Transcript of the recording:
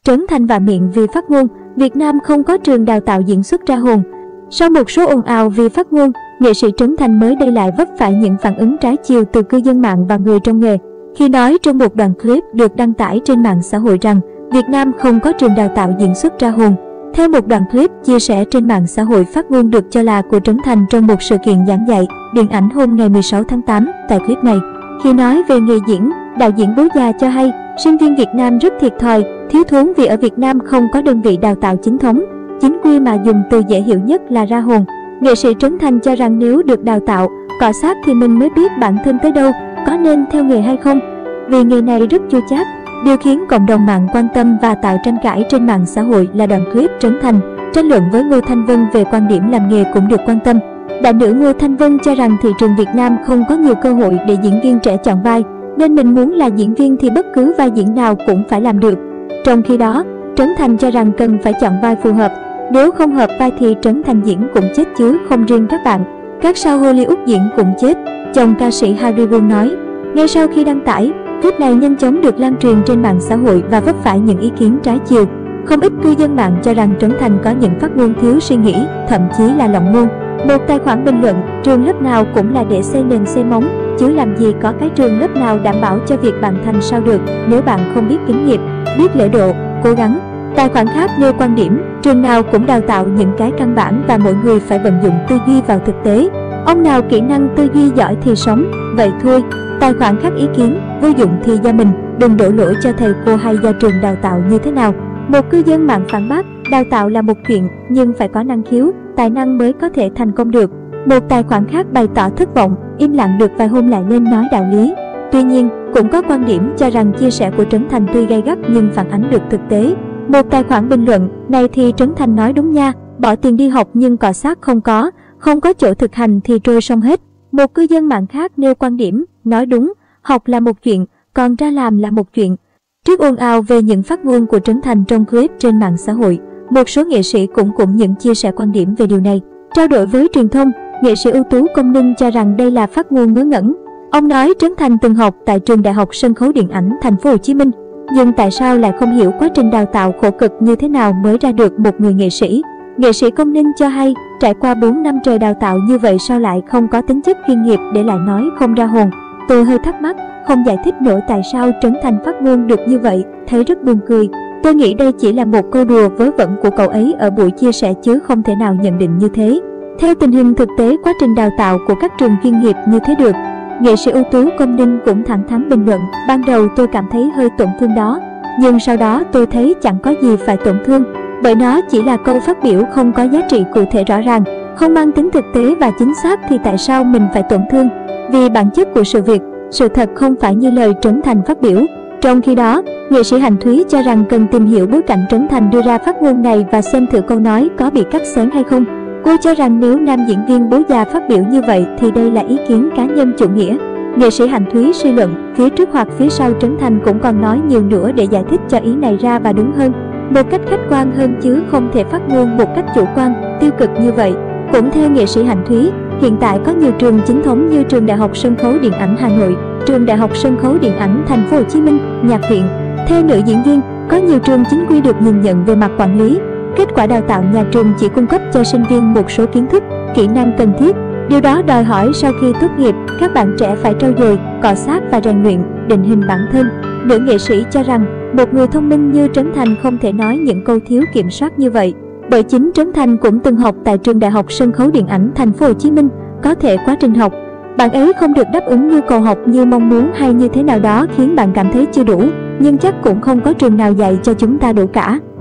Trấn Thành vạ miệng vì phát ngôn, Việt Nam không có trường đào tạo diễn xuất ra hồn. Sau một số ồn ào vì phát ngôn, nghệ sĩ Trấn Thành mới đây lại vấp phải những phản ứng trái chiều từ cư dân mạng và người trong nghề. Khi nói trong một đoạn clip được đăng tải trên mạng xã hội rằng Việt Nam không có trường đào tạo diễn xuất ra hồn. Theo một đoạn clip chia sẻ trên mạng xã hội, phát ngôn được cho là của Trấn Thành trong một sự kiện giảng dạy điện ảnh hôm ngày 16 tháng 8. Tại clip này, khi nói về nghề diễn, đạo diễn Bố Già cho hay sinh viên Việt Nam rất thiệt thòi, thiếu thốn vì ở Việt Nam không có đơn vị đào tạo chính thống, chính quy mà dùng từ dễ hiểu nhất là ra hồn. Nghệ sĩ Trấn Thành cho rằng nếu được đào tạo, cọ sát thì mình mới biết bản thân tới đâu, có nên theo nghề hay không. Vì nghề này rất chua chát. Điều khiến cộng đồng mạng quan tâm và tạo tranh cãi trên mạng xã hội là đoạn clip Trấn Thành tranh luận với Ngô Thanh Vân về quan điểm làm nghề cũng được quan tâm. Đại nữ Ngô Thanh Vân cho rằng thị trường Việt Nam không có nhiều cơ hội để diễn viên trẻ chọn vai, nên mình muốn là diễn viên thì bất cứ vai diễn nào cũng phải làm được. Trong khi đó, Trấn Thành cho rằng cần phải chọn vai phù hợp. Nếu không hợp vai thì Trấn Thành diễn cũng chết chứ không riêng các bạn. Các sao Hollywood diễn cũng chết, chồng ca sĩ Harry Won nói. Ngay sau khi đăng tải, clip này nhanh chóng được lan truyền trên mạng xã hội và vấp phải những ý kiến trái chiều. Không ít cư dân mạng cho rằng Trấn Thành có những phát ngôn thiếu suy nghĩ, thậm chí là lộng ngôn. Một tài khoản bình luận, trường lớp nào cũng là để xây nền xây móng, chứ làm gì có cái trường lớp nào đảm bảo cho việc bạn thành sao được nếu bạn không biết kinh nghiệm, biết lễ độ, cố gắng. Tài khoản khác nêu quan điểm, trường nào cũng đào tạo những cái căn bản và mỗi người phải vận dụng tư duy vào thực tế. Ông nào kỹ năng tư duy giỏi thì sống, vậy thôi. Tài khoản khác ý kiến, vô dụng thì do mình, đừng đổ lỗi cho thầy cô hay do trường đào tạo như thế nào. Một cư dân mạng phản bác, đào tạo là một chuyện nhưng phải có năng khiếu, tài năng mới có thể thành công được. Một tài khoản khác bày tỏ thất vọng, im lặng được vài hôm lại lên nói đạo lý. Tuy nhiên, cũng có quan điểm cho rằng chia sẻ của Trấn Thành tuy gay gắt nhưng phản ánh được thực tế. Một tài khoản bình luận, này thì Trấn Thành nói đúng nha, bỏ tiền đi học nhưng cọ sát không có chỗ thực hành thì trôi sông hết. Một cư dân mạng khác nêu quan điểm, nói đúng, học là một chuyện, còn ra làm là một chuyện. Trước ồn ào về những phát ngôn của Trấn Thành trong clip trên mạng xã hội, một số nghệ sĩ cũng những chia sẻ quan điểm về điều này. Trao đổi với truyền thông, nghệ sĩ ưu tú Công Ninh cho rằng đây là phát ngôn ngớ ngẩn. Ông nói Trấn Thành từng học tại trường Đại học Sân khấu Điện ảnh Thành phố Hồ Chí Minh, nhưng tại sao lại không hiểu quá trình đào tạo khổ cực như thế nào mới ra được một người nghệ sĩ. Nghệ sĩ Công Ninh cho hay, trải qua 4 năm trời đào tạo như vậy sao lại không có tính chất chuyên nghiệp để lại nói không ra hồn. Tôi hơi thắc mắc, không giải thích nổi tại sao Trấn Thành phát ngôn được như vậy, thấy rất buồn cười. Tôi nghĩ đây chỉ là một câu đùa vớ vẩn của cậu ấy ở buổi chia sẻ chứ không thể nào nhận định như thế. Theo tình hình thực tế, quá trình đào tạo của các trường chuyên nghiệp như thế được. Nghệ sĩ ưu tú Công Ninh cũng thẳng thắn bình luận, ban đầu tôi cảm thấy hơi tổn thương đó, nhưng sau đó tôi thấy chẳng có gì phải tổn thương, bởi nó chỉ là câu phát biểu không có giá trị cụ thể rõ ràng, không mang tính thực tế và chính xác thì tại sao mình phải tổn thương? Vì bản chất của sự việc, sự thật không phải như lời Trấn Thành phát biểu. Trong khi đó, nghệ sĩ Hạnh Thúy cho rằng cần tìm hiểu bối cảnh Trấn Thành đưa ra phát ngôn này và xem thử câu nói có bị cắt xén hay không. Cô cho rằng nếu nam diễn viên Bố Già phát biểu như vậy thì đây là ý kiến cá nhân chủ nghĩa. Nghệ sĩ Hạnh Thúy suy luận, phía trước hoặc phía sau Trấn Thành cũng còn nói nhiều nữa để giải thích cho ý này ra và đúng hơn, một cách khách quan hơn chứ không thể phát ngôn một cách chủ quan, tiêu cực như vậy. Cũng theo nghệ sĩ Hạnh Thúy, hiện tại có nhiều trường chính thống như trường Đại học Sân khấu Điện ảnh Hà Nội, trường Đại học Sân khấu Điện ảnh Thành phố Hồ Chí Minh, Nhạc viện. Theo nữ diễn viên, có nhiều trường chính quy được nhìn nhận về mặt quản lý. Kết quả đào tạo nhà trường chỉ cung cấp cho sinh viên một số kiến thức, kỹ năng cần thiết. Điều đó đòi hỏi sau khi tốt nghiệp, các bạn trẻ phải trau dồi, cọ sát và rèn luyện, định hình bản thân. Nữ nghệ sĩ cho rằng, một người thông minh như Trấn Thành không thể nói những câu thiếu kiểm soát như vậy. Bởi chính Trấn Thành cũng từng học tại trường Đại học Sân khấu Điện ảnh Thành phố Hồ Chí Minh, có thể quá trình học, bạn ấy không được đáp ứng nhu cầu học như mong muốn hay như thế nào đó khiến bạn cảm thấy chưa đủ, nhưng chắc cũng không có trường nào dạy cho chúng ta đủ cả.